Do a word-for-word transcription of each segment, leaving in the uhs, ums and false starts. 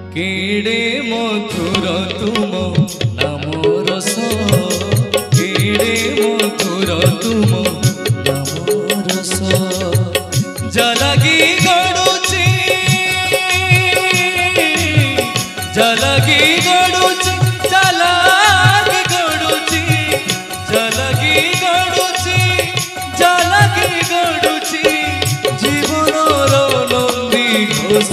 केड़े मधुर तुम नाम रस केड़े मधुर तुम नाम रस जलगी गड़ुची जलगी गड़ुची जलगी गड़ुची जलगी गड़ुची जलगी गड़ुची जीवन नंदी घोष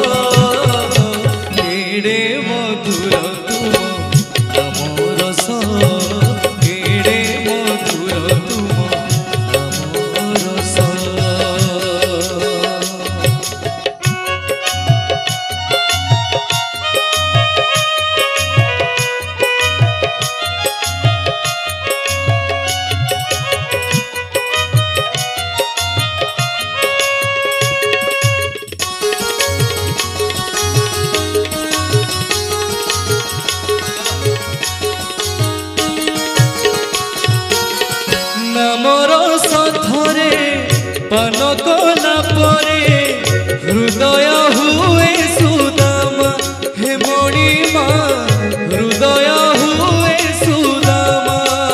केड़े मधुर तुम नाम रस केड़े मधुर तुम नाम रस थरे पान कला परे हृदय हुए सुदाम हे मणिमा हृदय हुए सुदाम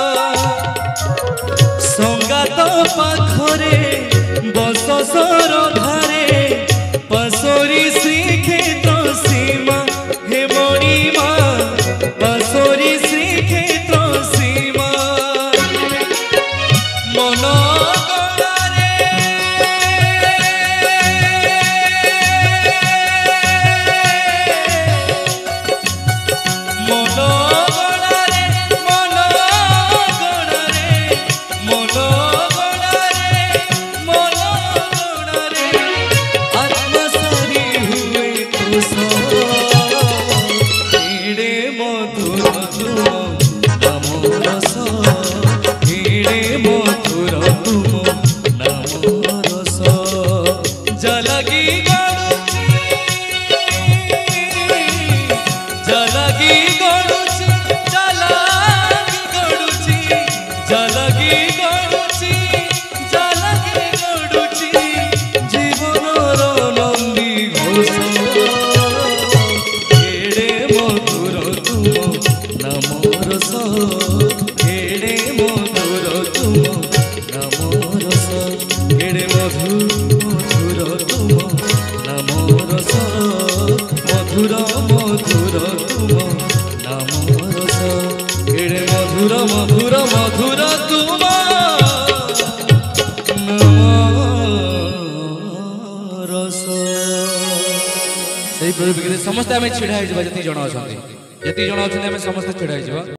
संगात पाखरे बस सरधारे पसोरी श्रीक्षेत्र सीमा हे मणिमा पसोरी श्रीक्षेत्र सीमा मन जलगी गड़ुची जलगी गड़ुची जलगी गड़ुची जलगी गड़ुची जलगी गड़ुची जीवन नंदी घोष केड़े मधुर तुम नाम रस केड़े मधुर तुम नाम रस केड़े मधुर नाम रस मधुर मधुर तुम नाम रस केड़े मधुर मधुर मधुर तुम नाम रस सही परिप्रेक्षी समस्त आम छिड़ा जी जति जन अच्छा जति जन अच्छा समस्त छिड़ा